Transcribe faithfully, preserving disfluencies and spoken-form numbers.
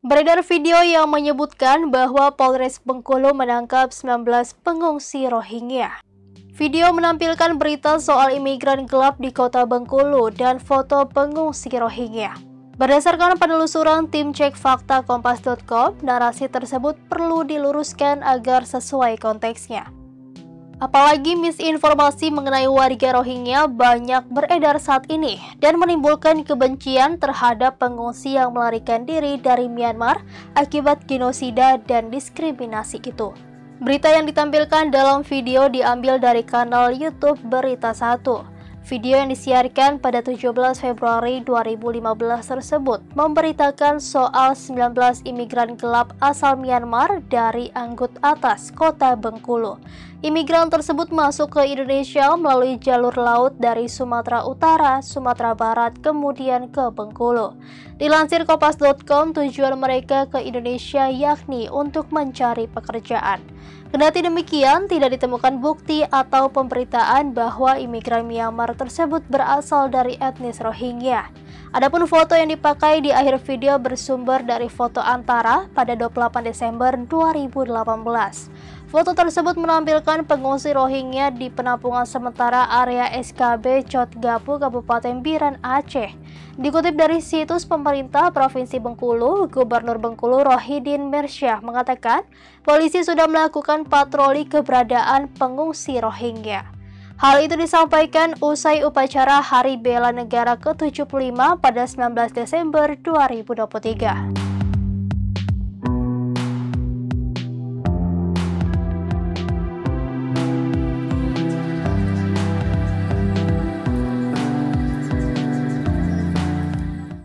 Beredar video yang menyebutkan bahwa Polres Bengkulu menangkap sembilan belas pengungsi Rohingya. Video menampilkan berita soal imigran gelap di kota Bengkulu dan foto pengungsi Rohingya. Berdasarkan penelusuran tim cek fakta kompas titik com, narasi tersebut perlu diluruskan agar sesuai konteksnya. Apalagi misinformasi mengenai warga Rohingya banyak beredar saat ini dan menimbulkan kebencian terhadap pengungsi yang melarikan diri dari Myanmar akibat genosida dan diskriminasi itu. Berita yang ditampilkan dalam video diambil dari kanal YouTube Berita Satu. Video yang disiarkan pada tujuh belas Februari dua ribu lima belas tersebut memberitakan soal sembilan belas imigran gelap asal Myanmar dari Anggut Atas, kota Bengkulu. Imigran tersebut masuk ke Indonesia melalui jalur laut dari Sumatera Utara, Sumatera Barat, kemudian ke Bengkulu. Dilansir kompas titik com, tujuan mereka ke Indonesia yakni untuk mencari pekerjaan. Kendati demikian, tidak ditemukan bukti atau pemberitaan bahwa imigran Myanmar tersebut berasal dari etnis Rohingya. Adapun foto yang dipakai di akhir video bersumber dari foto Antara pada dua puluh delapan Desember dua ribu delapan belas. Foto tersebut menampilkan pengungsi Rohingya di penampungan sementara area S K B Cotgapu, Kabupaten Biren, Aceh. Dikutip dari situs pemerintah Provinsi Bengkulu, Gubernur Bengkulu Rohidin Mirsyah mengatakan, polisi sudah melakukan patroli keberadaan pengungsi Rohingya. Hal itu disampaikan usai upacara Hari Bela Negara ke tujuh puluh lima pada sembilan belas Desember dua ribu dua puluh tiga.